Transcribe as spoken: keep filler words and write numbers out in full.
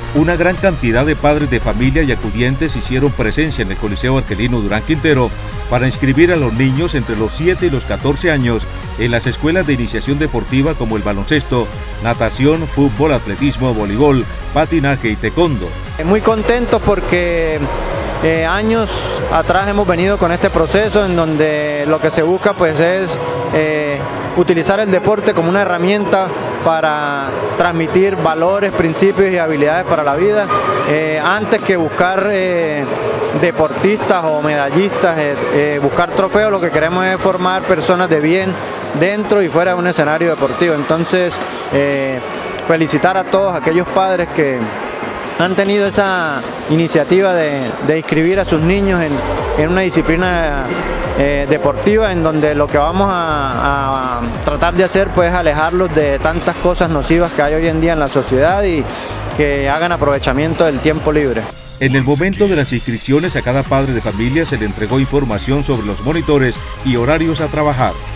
Una gran cantidad de padres de familia y acudientes hicieron presencia en el Coliseo Arquelino Durán Quintero para inscribir a los niños entre los siete y los catorce años en las escuelas de iniciación deportiva como el baloncesto, natación, fútbol, atletismo, voleibol, patinaje y taekwondo. Muy contentos porque eh, años atrás hemos venido con este proceso en donde lo que se busca pues es eh, utilizar el deporte como una herramienta para transmitir valores, principios y habilidades para la vida, eh, antes que buscar eh, deportistas o medallistas, eh, eh, buscar trofeos. Lo que queremos es formar personas de bien dentro y fuera de un escenario deportivo. Entonces, eh, felicitar a todos aquellos padres que han tenido esa iniciativa de, de inscribir a sus niños en, en una disciplina eh, deportiva, en donde lo que vamos a, a tratar de hacer pues es alejarlos de tantas cosas nocivas que hay hoy en día en la sociedad y que hagan aprovechamiento del tiempo libre. En el momento de las inscripciones a cada padre de familia se le entregó información sobre los monitores y horarios a trabajar.